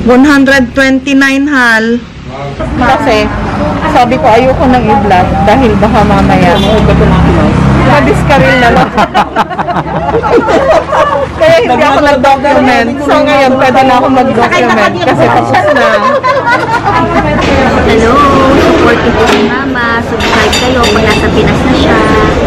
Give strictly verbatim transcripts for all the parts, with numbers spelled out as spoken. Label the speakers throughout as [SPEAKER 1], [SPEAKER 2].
[SPEAKER 1] one twenty-nine hal. Kasi, sabi ko ayoko nang i-vlog dahil baka mamaya ma-discarrel na lang. Kaya hindi ako nag-document. So ngayon, pwede na ako mag-document kasi tapos na.
[SPEAKER 2] Hello, supportive ko si Mama. Subscribe kayo kung nasa Pinas na siya.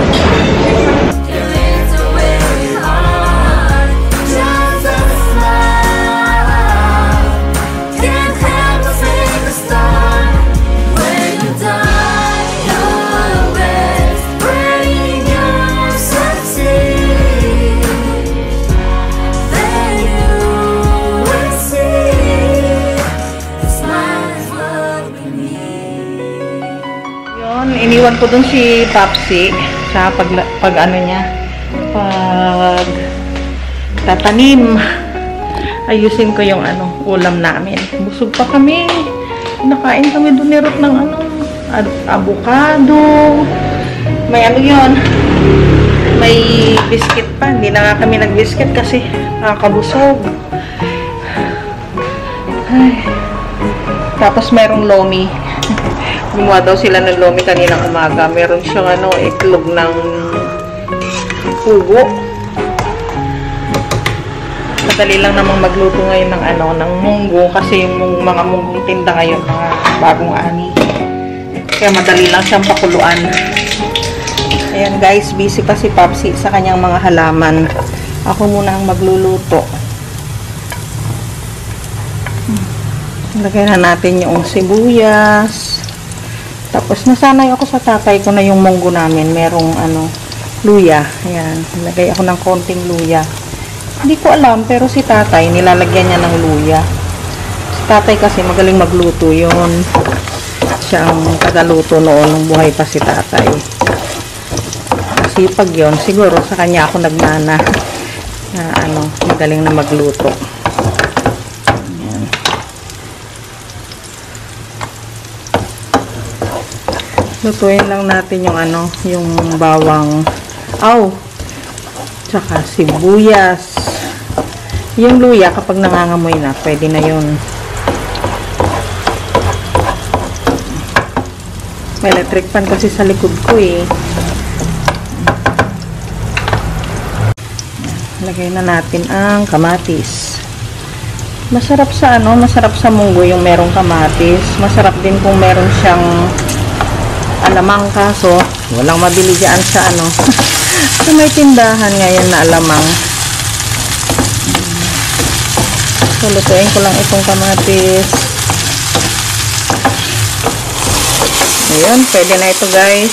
[SPEAKER 1] Iniwan ko dun si Papsi sa pag, pag ano niya pag tatanim. Ayusin ko yung ano ulam namin. Busog pa kami. Nakain kami dun ni Ruth ng ano avocado. May ano yun, may biscuit pa. Hindi na nga kami nag-biscuit kasi nakakabusog. Ay. Tapos merong lomi. Gumawa daw sila ng lomi kaninang umaga. Meron siyang ano, itlog ng pugo. Madali lang namang magluto ngayon ng ano, ng munggo kasi yung mga munggong tinda ngayon mga bagong ani. Kaya madali lang siyang pakuluan. Ayan guys, busy pa si Papsi sa kanyang mga halaman. Ako muna ang magluluto. Lagay na natin yung sibuyas. Tapos, nasanay ako sa tatay ko na yung munggo namin. Merong, ano, luya. Ayan. Nilagay ako ng konting luya. Hindi ko alam, pero si tatay, nilalagyan niya ng luya. Si tatay kasi magaling magluto yun. Siya ang tagaluto noon nung buhay pa si tatay. Kasi pag yun, siguro sa kanya ako nagmana na, ano, magaling na magluto. Lutuin lang natin yung ano, yung bawang, aw, tsaka sibuyas. Yung luya, kapag nangangamoy na, pwede na yun. May electric pan kasi sa likod ko eh. Lagay na natin ang kamatis. Masarap sa ano, masarap sa munggo yung merong kamatis. Masarap din kung meron siyang alamang, kaso walang mabili dyan sa ano so may tindahan ngayon na alamang. So lutuin ko lang itong kamatis. Ayan, pwede na ito guys.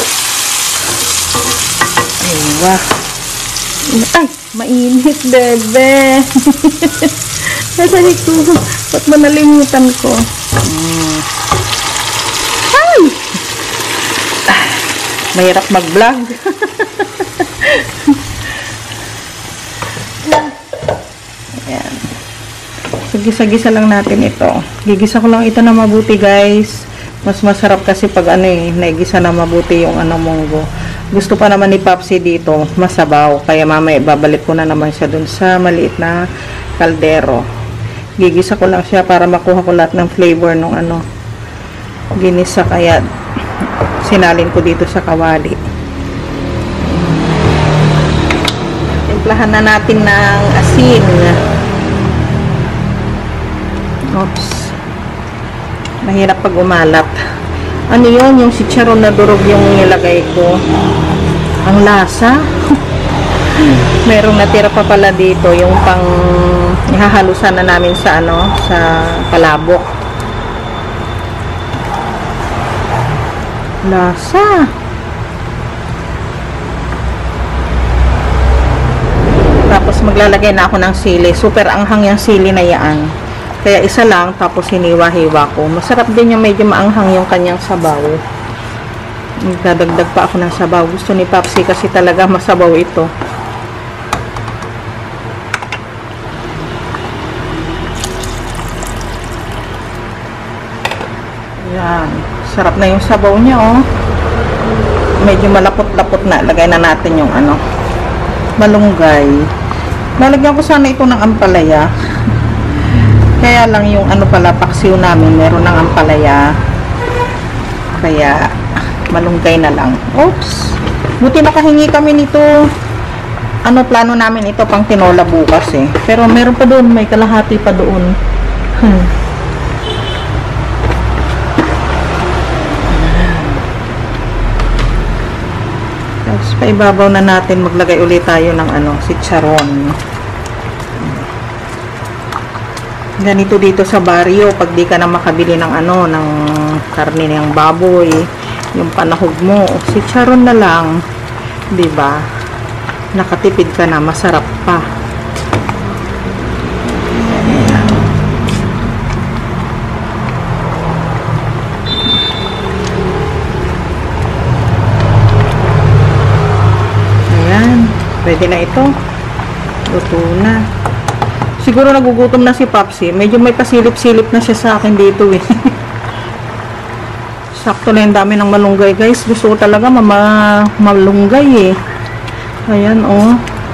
[SPEAKER 1] Ay, wah. Ay, mainit bebe. Nasa ito, ba't manalimutan ko? Hmm. Ay! Mahirap mag-vlog. Ayan. So, gisa-gisa lang natin ito. Gigisa ko lang ito na mabuti, guys. Mas masarap kasi pag ano eh, naigisa na mabuti yung ano munggo. Gusto pa naman ni Papsi dito, masabaw. Kaya mamaya babalik ko na naman siya dun sa maliit na kaldero. Gigisa ko lang siya para makuha ko lahat ng flavor ng ano, ginisa, kaya sinalin ko dito sa kawali. Timplahan na natin ng asin. Oops. Mahirap pag umalat. Ano yun? Yung chicharon na durog yung nilagay ko. Ang lasa. Merong natira pa pala dito. Yung pang ihahalusan na namin sa ano, sa palabok. Lasa. Tapos maglalagay na ako ng sili. Super anghang yung sili na yan. Kaya isa lang, tapos hiniwa-hiwa ko. Masarap din yung medyo maanghang yung kanyang sabaw. Dadagdag pa ako ng sabaw. Gusto ni Papsi kasi talaga masabaw ito. Yan. Sarap na yung sabaw niya, oh. Medyo malapot-lapot na. Lagay na natin yung ano, malunggay. Lalagyan ko sana ito ng ampalaya. Kaya lang yung ano pala, paksiw namin, meron ng ampalaya. Kaya, malunggay na lang. Oops! Buti nakahingi kami nito. Ano, plano namin ito pang tinola bukas eh. Pero meron pa doon, may kalahati pa doon. Hmm. Tapos, paibabaw na natin, maglagay ulit tayo ng ano, chicharon. Ganito dito sa baryo, pag di ka na makabili ng ano, ng karne ng baboy, yung panahog mo, chicharon na lang, di ba? Nakatipid ka na, masarap pa. Ayan, pwede na ito. Luto na. Siguro nagugutom na si Papsi. Medyo may pasilip-silip na siya sa akin dito eh. Sakto na yung dami ng malunggay guys. Gusto ko talaga mama malunggay eh. Ayan oh.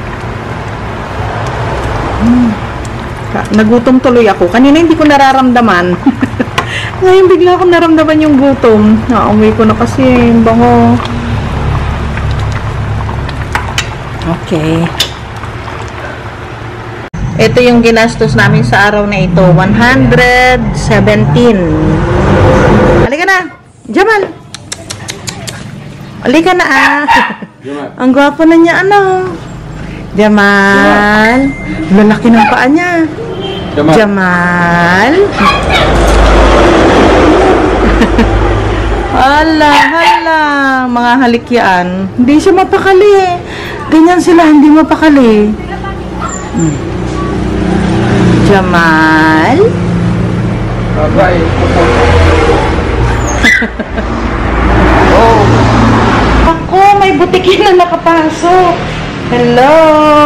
[SPEAKER 1] Hmm. Nagutom tuloy ako. Kanina hindi ko nararamdaman. Ngayon bigla ko naramdaman yung gutom. Nauwi ko na kasi yung bango. Okay. Ito yung ginastos namin sa araw na ito. one hundred seventeen. Halika na. Jamal. Halika na ah. Ang gwapo na niya ano. Jamal. Lalaki ng paa niya. Jamal. Jamal. Hala, hala. Mga halik yan. Hindi siya mapakali eh. Ganyan sila, hindi mapakali. Hmm. Jamal.
[SPEAKER 3] Bye-bye.
[SPEAKER 1] Oh. Ako, may butikin na nakapasok. Hello.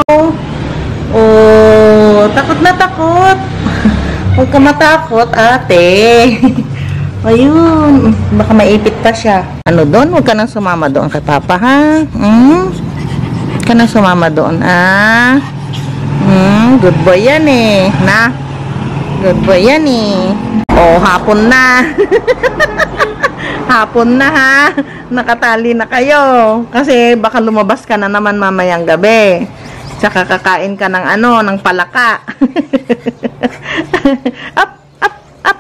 [SPEAKER 1] Oh, takot na takot. Huwag ka matakot, ate. Ayun. Baka maipit pa siya. Ano doon? Huwag ka nang sumama doon kay Papa, ha? Hmm? Huwag ka nang sumama doon, ah? Hmm, good boy yan eh. Na? Good boy yan eh. Oh, hapon na. Hapon na ha. Nakatali na kayo. Kasi baka lumabas ka na naman mamayang gabi. Tsaka kakain ka ng ano, ng palaka. Up, up, up.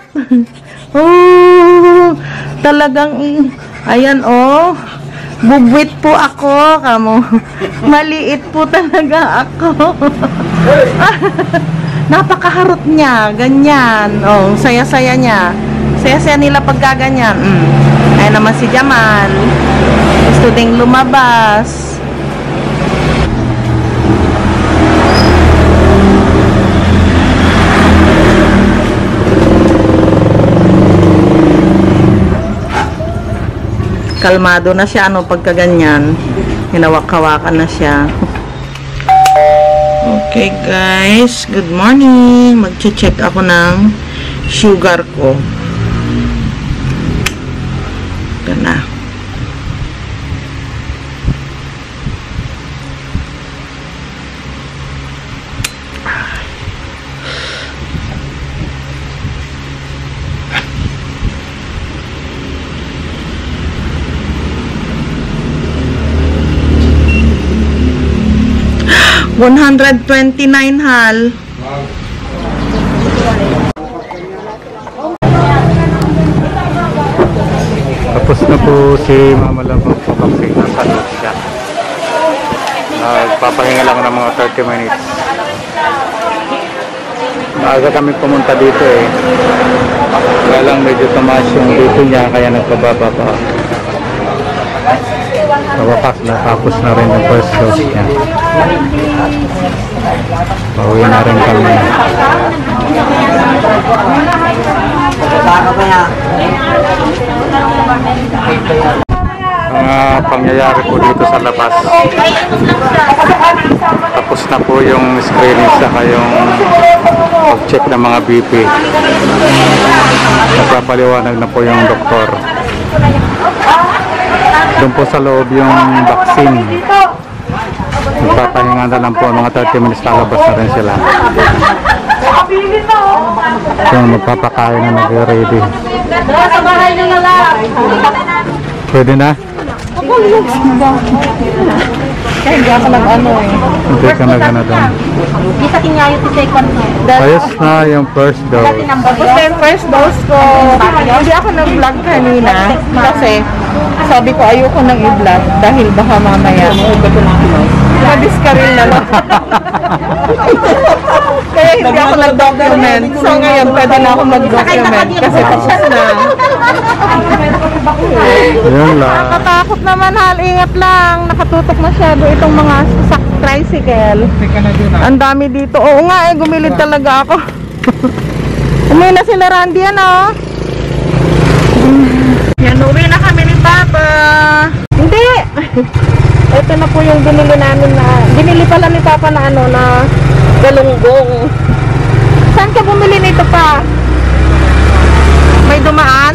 [SPEAKER 1] Oh, talagang, ayan oh. Bubwit po ako, kamo. Maliit po talaga ako. Napakaharot niya, ganyan. Oh, saya-saya niya. Saya-saya nila pagkaganyan. Mm. Ayan naman si Jamal. Gusto ding lumabas. Kalmado na siya, ano, pagkaganyan. Hinawak-hawakan na siya. Okay guys, good morning. Mag-check ako ng sugar ko. Ito na. one hundred twenty-nine hal.
[SPEAKER 3] Tapos na po si Mama Labang po kasi nasa siya. Nagpapahinga lang ng mga thirty minutes. Maaga kami pumunta dito eh. Kaya lang medyo tumaas yung dito niya kaya nagpababa pa. Sa wakas na tapos na rin yung first dose niya. Pauwi na rin kami. Mga pangyayari po dito sa labas. Tapos na po yung screening saka yung pag-check ng mga B P. Nagpapaliwanag na po yung doktor. Doon po sa loob yung vaccine. Nagpapahinga na lang po, mga thirty minutes lalabas na rin sila. So, magpapakain na nag-ready.
[SPEAKER 1] Sa bahay nyo na lang.
[SPEAKER 3] Pwede na?
[SPEAKER 1] Kaya hindi ako nag-ano eh.
[SPEAKER 3] Hindi ka nag-ano doon.
[SPEAKER 2] Di sa kinyayo ti second mo.
[SPEAKER 3] Ayos na yung first dose.
[SPEAKER 1] Tapos na yung first dose ko, hindi ako nag-vlog kanina kasi sabi ko ayoko nang i-vlog dahil baka mamaya ma-discarrel na lang. Kaya hindi ako nag-document. So ngayon pwede na ako mag-document kasi tapos na.
[SPEAKER 3] Yun lang.
[SPEAKER 1] Nakatakot naman, Hal. Ingat lang. Nakatutok masyado itong mga sak tricycle. Ang dami dito. Oo nga eh, gumilid talaga ako. Umuwi na sila Randy, ano? Yan, uwi na kami ni Papa. Hindi! Ito na po yung binili namin na, binili pala ni Papa na ano, na galunggong. Saan ka bumili nito pa? May dumaan?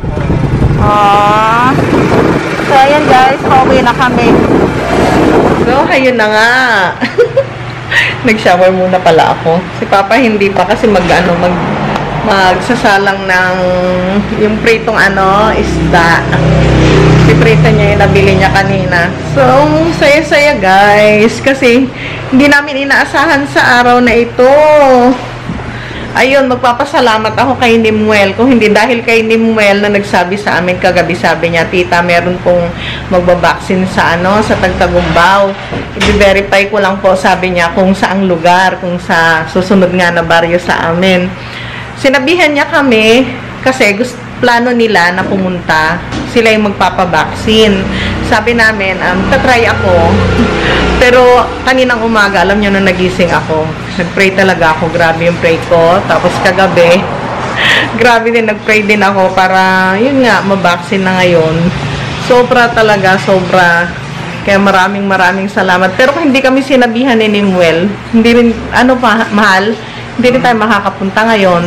[SPEAKER 1] Ah. So, ayan guys, pauwi na kami. So, ayun na nga. Nag-shower muna pala ako. Si Papa hindi pa kasi mag-ano, mag magsasalang ng yung pritong ano, isda. Piprito niya yung nabili niya kanina. So, saya-saya guys. Kasi, hindi namin inaasahan sa araw na ito. Ayun, magpapasalamat ako kay Nimuel. Kung hindi dahil kay Nimuel na nagsabi sa amin kagabi, sabi niya, Tita, meron pong magbabaksin sa ano, sa Tagtagumbao. I-verify ko lang po, sabi niya, kung saang lugar, kung sa susunod nga na baryo sa amin. Sinabihan niya kami, kasi gusto, plano nila na pumunta, sila yung magpapabaksin. Sabi namin, um, tatry ako. Pero kaninang umaga, alam niyo na nagising ako. Nag-pray talaga ako. Grabe yung pray ko. Tapos kagabi, grabe din, nag-pray din ako para, yun nga, mabaksin na ngayon. Sobra talaga, sobra. Kaya maraming maraming salamat. Pero kung hindi kami sinabihan ni Nimuel, hindi rin, ano pa, mahal, hindi rin tayo makakapunta ngayon.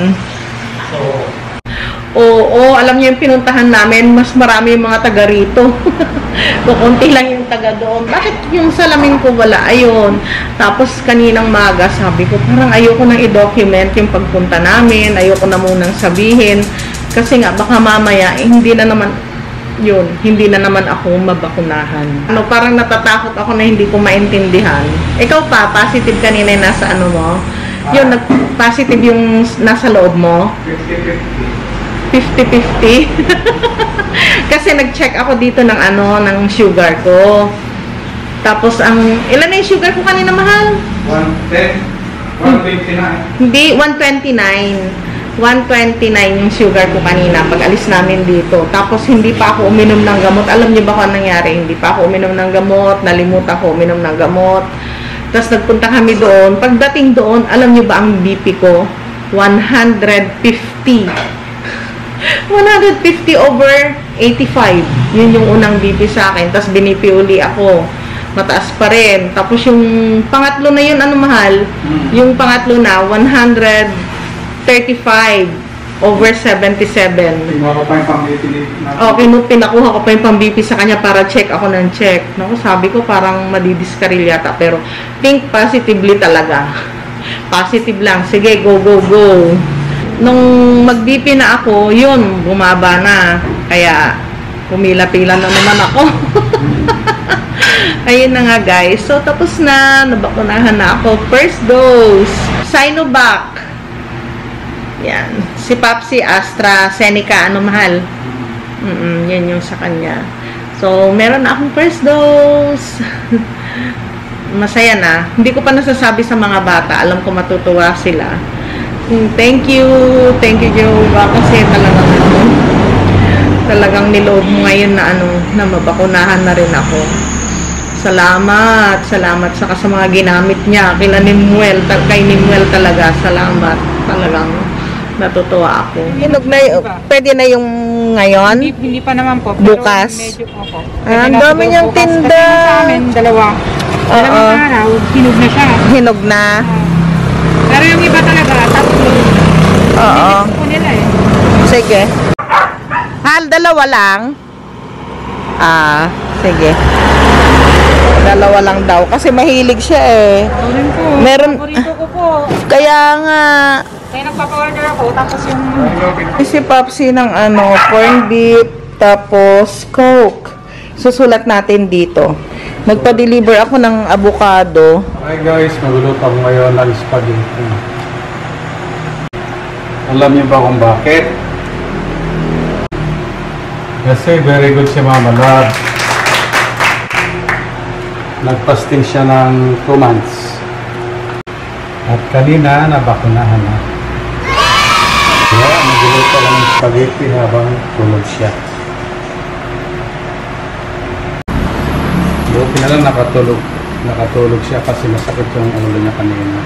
[SPEAKER 1] Oo, alam niyo yung pinuntahan namin, mas marami yung mga taga rito. Kukunti lang yung taga doon. Bakit yung salamin ko wala? Ayun. Tapos kaninang maga, sabi ko, parang ayoko nang i-document yung pagpunta namin. Ayoko na munang sabihin. Kasi nga, baka mamaya, eh, hindi na naman, yun, hindi na naman ako mabakunahan. Ano, parang natatakot ako na hindi ko maintindihan. Ikaw pa, positive kanina yung nasa ano mo? Yun, nag-positive yung nasa loob mo? fifty fifty. Kasi nag-check ako dito ng ano, ng sugar ko. Tapos ang, ilan na yung sugar ko kanina, mahal?
[SPEAKER 3] one ten, one twenty-nine.
[SPEAKER 1] Hindi, one twenty-nine. one twenty-nine yung sugar ko kanina pag alis namin dito. Tapos hindi pa ako uminom ng gamot. Alam niyo ba kung anong nangyari? Hindi pa ako uminom ng gamot. Nalimutan ko uminom ng gamot. Tapos nagpunta kami doon. Pagdating doon, alam niyo ba ang B P ko? one fifty. one fifty over eighty-five. Yun yung unang B P sa akin. Tapos binipi uli ako. Mataas pa rin. Tapos yung pangatlo na yun, ano mahal? Yung pangatlo na, one thirty-five over seventy-seven.
[SPEAKER 3] Kinuha ko pa yung pang-B P.
[SPEAKER 1] Okay, no, pinakuha ko pa yung pang-B P sa kanya para check ako ng check. Naku, sabi ko parang madidiskaril yata. Pero think positively talaga. Positive lang. Sige, go, go, go. Nung mag-B P na ako, yun, bumaba na. Kaya, pumila-pila na naman ako. Ayun na nga guys. So, tapos na. Nabakunahan na ako. First dose. Sinovac. Yan. Si Papsi, AstraZeneca. Ano mahal? Mm-mm, yan yung sa kanya. So, meron na akong first dose. Masaya na. Hindi ko pa nasasabi sa mga bata. Alam ko matutuwa sila. Thank you. Thank you, Jehovah. Kasi talagang ano, talagang niloob mo ngayon na ano, na mabakunahan na rin ako. Salamat. Salamat saka sa mga ginamit niya. Kila Nimuel, kay Nimuel talaga. Salamat. Talagang natutuwa ako. Hinog na, pwede na yung ngayon?
[SPEAKER 4] Hindi, hindi pa naman po. Pero
[SPEAKER 1] Bukas?
[SPEAKER 4] Medyo, opo.
[SPEAKER 1] Ah, ang
[SPEAKER 4] Pwede na
[SPEAKER 1] dami
[SPEAKER 4] siguro
[SPEAKER 1] niyang
[SPEAKER 4] bukas.
[SPEAKER 1] tinda.
[SPEAKER 4] Kasi yung sa amin, dalawa. Dalawang
[SPEAKER 1] Oo.
[SPEAKER 4] araw, hinog na siya.
[SPEAKER 1] Hinog na?
[SPEAKER 4] Pero yung iba talaga, tatlo.
[SPEAKER 1] Oo.
[SPEAKER 4] Hindi po nila eh.
[SPEAKER 1] Sige. Hal, dalawa lang? Ah, sige. Dalawa lang daw. Kasi mahilig siya eh.
[SPEAKER 4] Ito rin po.
[SPEAKER 1] Meron-
[SPEAKER 4] Paborito ko po.
[SPEAKER 1] Kaya nga,
[SPEAKER 4] Kaya nagpapa-order ako, tapos yung...
[SPEAKER 1] Si Popsi ng ano, corned beef, tapos Coke. Susulat natin dito. Nagpa-deliver ako ng avocado.
[SPEAKER 3] Hi guys, magluluto ako ngayon ng spaghetti. Alam niyo ba kung bakit? Kasi very good si Mama Love. Nagpasting siya ng two months. At kanina, nabakunahan na. Kaya, nagluluto lang ng spaghetti habang tulog siya. Buti na lang nakatulog. Nakatulog siya kasi masakit yung ulo niya kanina.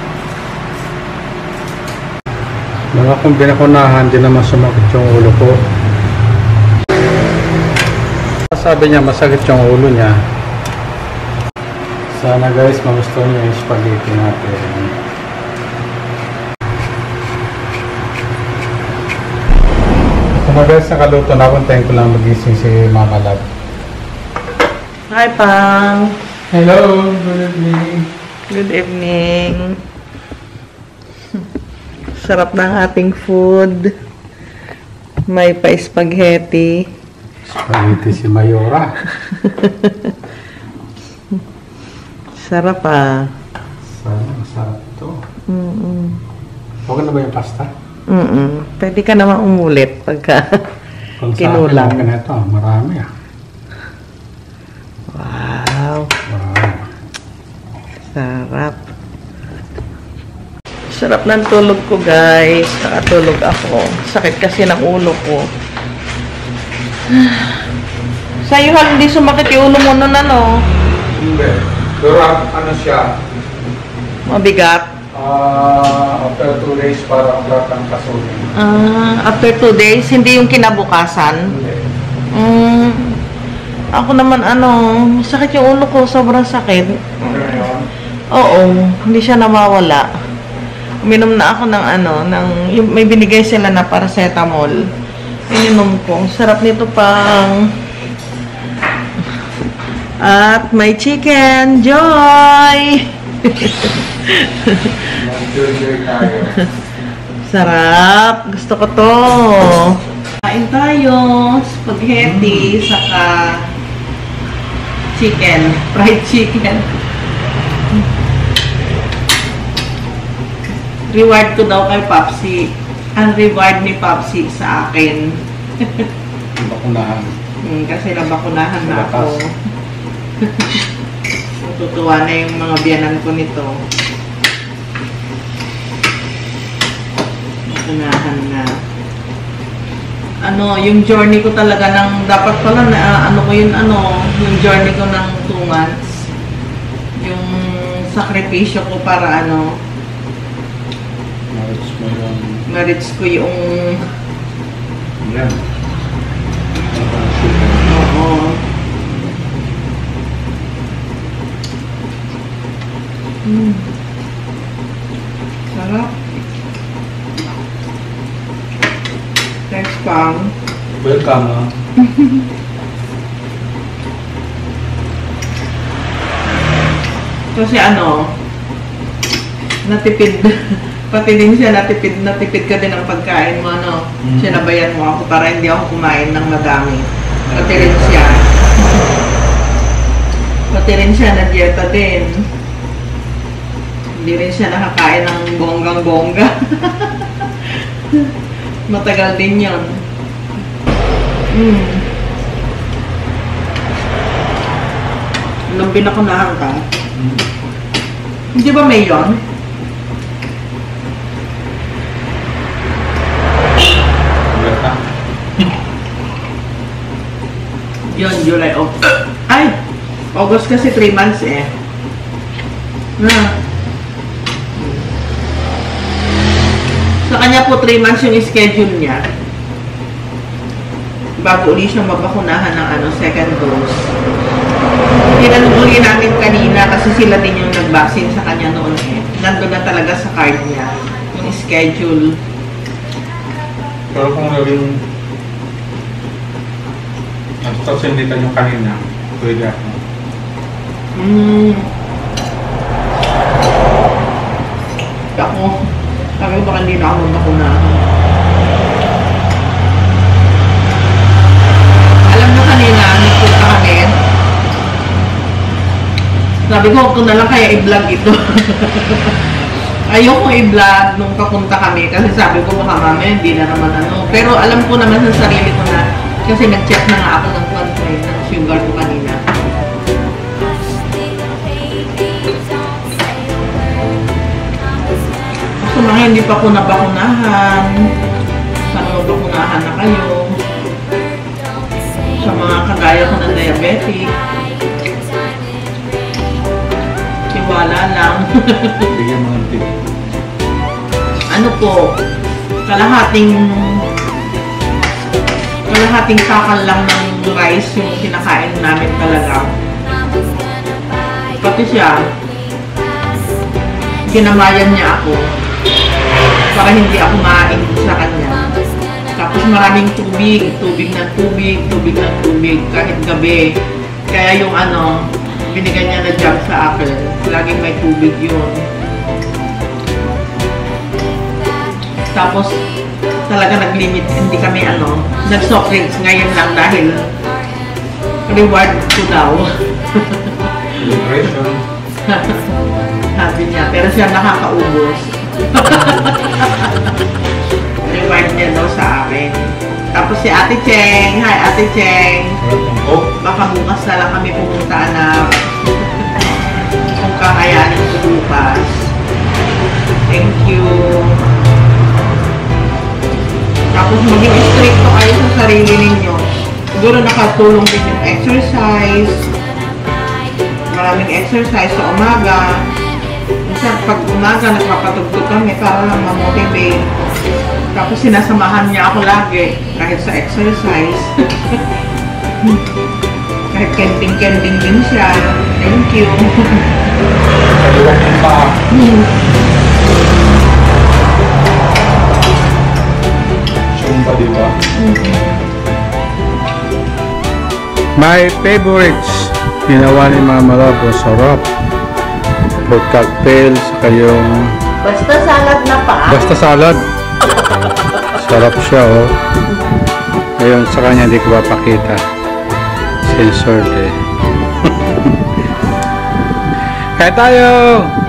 [SPEAKER 3] Mga kung binakunahan, di naman sumakit yung ulo ko. Sabi niya, masakit yung ulo niya. Sana guys, magustuhan niyo yung spaghetti natin. Sana guys, nakaluto na ako. Tayo ko lang magising si Mama Love.
[SPEAKER 1] Hi, Pang.
[SPEAKER 3] Hello, good evening.
[SPEAKER 1] Good evening. Sarap ng ating food. May pa-spaghetti.
[SPEAKER 3] Spaghetti si Mayora.
[SPEAKER 1] Sarap ah.
[SPEAKER 3] Sana, masarap ito.
[SPEAKER 1] Mm-mm.
[SPEAKER 3] Okay na ba yung pasta?
[SPEAKER 1] Mm-mm. Pwede ka naman umulit pagka
[SPEAKER 3] Kung
[SPEAKER 1] kinulang.
[SPEAKER 3] sa akin na ito, marami ah.
[SPEAKER 1] Wow.
[SPEAKER 3] Wow.
[SPEAKER 1] Sarap. Sarap ng tulog ko, guys. Nakatulog ako. Sakit kasi ng ulo ko. Sa'yo, hindi sumakit yung ulo mo nun, ano?
[SPEAKER 3] Hindi. Pero ano siya?
[SPEAKER 1] Mabigat.
[SPEAKER 3] Uh, after two days, parang lahat ng kasulin.
[SPEAKER 1] Ah, after two days, hindi yung kinabukasan.
[SPEAKER 3] Hindi.
[SPEAKER 1] Mm, ako naman, ano, sakit yung ulo ko. Sobrang sakit.
[SPEAKER 3] Okay na yun?
[SPEAKER 1] Oo, hindi siya nawawala. Uminom na ako ng ano, ng, yung, may binigay sila na paracetamol. Ininom ko. Sarap nito pang. At may chicken. Joy!
[SPEAKER 3] Mag-enjoy tayo.
[SPEAKER 1] Sarap. Gusto ko to. Kain tayo. Spaghetti, saka chicken. Fried chicken. Reward ko daw kay Popsi. Ang reward ni Popsi sa akin.
[SPEAKER 3] Bakunahan.
[SPEAKER 1] Hmm, kasi nabakunahan na
[SPEAKER 3] Lakas.
[SPEAKER 1] ako. Natutuwa na yung mga biyanan ko nito. Bakunahan na. Ano, yung journey ko talaga ng, dapat pala na, uh, ano ko yun, ano, yung journey ko ng two months. Yung sakripisyo ko para, ano,
[SPEAKER 3] Marits mo yung...
[SPEAKER 1] ma-reach ko yung,
[SPEAKER 3] Yan.
[SPEAKER 1] oo. Mm. Sarap. Thanks, Pam.
[SPEAKER 3] Welcome ah.
[SPEAKER 1] Kasi ano, natipid. Pati din siya, natipid, natipid ka din ang pagkain mo, ano.
[SPEAKER 3] Mm.
[SPEAKER 1] Sinabayan mo ako para hindi ako kumain ng madami. Pati rin siya. Pati rin siya, na-dieta din. Hindi rin siya nakakain ng bonggang-bongga. Matagal din yun. Mm. Nung pinakunahan ka,
[SPEAKER 3] Mm.
[SPEAKER 1] hindi ba may yun?
[SPEAKER 3] Welcome.
[SPEAKER 1] Yun, July, August. Ay! August kasi three months eh. Na. Sa kanya po three months yung schedule niya. Bago uli siya mabakunahan ng ano, second dose. Tinanong uli namin kanina kasi sila din yung nag-vaccine sa kanya noon eh. Nandun na talaga sa card niya. Yung schedule.
[SPEAKER 3] Pero kung naging nagsasinditan yung kanina, pwede ako.
[SPEAKER 1] Hmm. Ako, sabi ko baka hindi na ako bakuna. Alam mo kanina, nagpunta kami. Sabi ko, kung na lang kaya i-vlog ito. Ayoko i-vlog nung papunta kami kasi sabi ko baka mamaya hindi na naman ano. Pero alam ko naman sa sarili ko na kasi nag-check na nga ako ng control ng sugar ko kanina. Sa mga hindi pa ko nabakunahan, sana mabakunahan na kayo. Sa mga kagaya ko ng diabetic, tiwala lang.
[SPEAKER 3] Bigyan mo ng tip.
[SPEAKER 1] Ano po, kalahating kalahating sakal lang ng rice yung kinakain namin talaga. Pati siya, ginamayan niya ako para hindi ako maain sa kanya. Tapos maraming tubig, tubig ng tubig, tubig ng tubig kahit gabi. Kaya yung ano, binigyan niya na jug sa akin. Laging may tubig yun. Tapos, talaga nag-limit. Hindi kami ano, nag-soft drinks ngayon lang dahil reward ko daw.
[SPEAKER 3] Celebration.
[SPEAKER 1] Sabi niya. Pero siya nakakaubos. Reward niya daw sa akin. Tapos si Ate Cheng. Hi, Ate Cheng.
[SPEAKER 3] Oh,
[SPEAKER 1] Baka bukas na lang kami pumunta na kung kakayanin ko bukas. Thank you. Tapos maging stricto kayo sa sarili ninyo. Siguro nakatulong din yung exercise. Maraming exercise sa umaga. Minsan pag umaga nagpapatugtog kami para lang ma-motivate. Tapos sinasamahan niya ako lagi kahit sa exercise. Kahit kending-kending din siya. Thank you.
[SPEAKER 3] kaliwatin pa. Sumba, di ba? My favorites. Ginawa ni Mama Love, sarap. Fruit cocktail, saka yung...
[SPEAKER 1] Basta salad na pa.
[SPEAKER 3] Basta salad. Sarap siya, oh. Ngayon, sa kanya hindi ko papakita. Censored, eh. Kaya tayo!